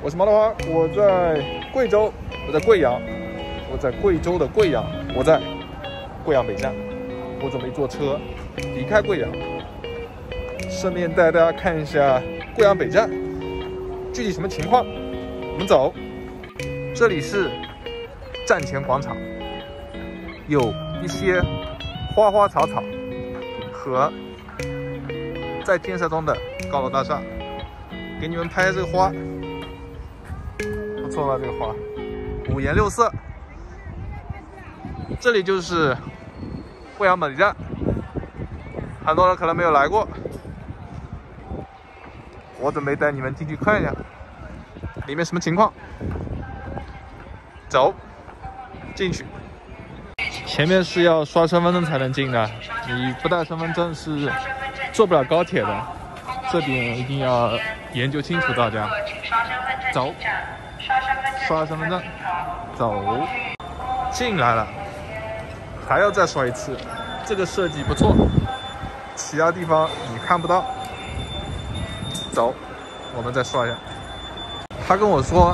我是毛德华，我在贵州，我在贵阳，我在贵州的贵阳，我在贵阳北站，我准备坐车离开贵阳，顺便带大家看一下贵阳北站具体什么情况。我们走，这里是站前广场，有一些花花草草和在建设中的高楼大厦，给你们拍这个花，不错吧？这个花五颜六色。这里就是贵阳北站，很多人可能没有来过，我准备带你们进去看一下里面什么情况。走，进去。前面是要刷身份证才能进的，你不带身份证是坐不了高铁的，这点一定要研究清楚，大家。走，刷身份证，走，进来了，还要再刷一次，这个设计不错，其他地方你看不到。走，我们再刷一下。他跟我说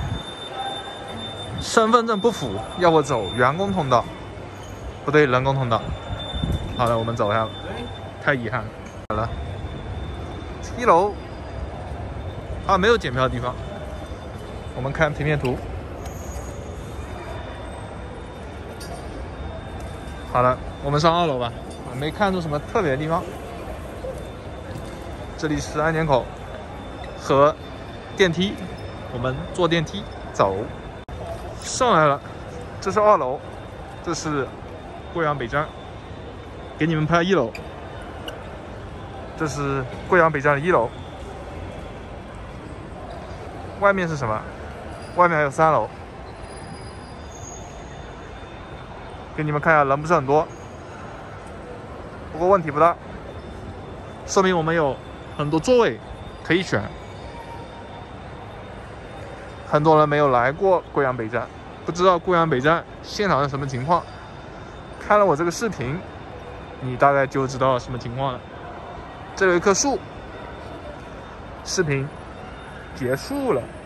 身份证不符，要我走员工通道，不对，人工通道。好了，我们走一下吧，太遗憾了。好了，1楼没有检票的地方，我们看平面图。好了，我们上2楼吧，没看出什么特别的地方。这里是安检口和电梯，我们坐电梯走。上来了，这是2楼，这是贵阳北站，给你们拍1楼。这是贵阳北站的1楼，外面是什么？外面还有3楼，给你们看一下，人不是很多，不过问题不大，说明我们有很多座位可以选。很多人没有来过贵阳北站，不知道贵阳北站现场是什么情况。看了我这个视频，你大概就知道什么情况了。这有一棵树，视频结束了。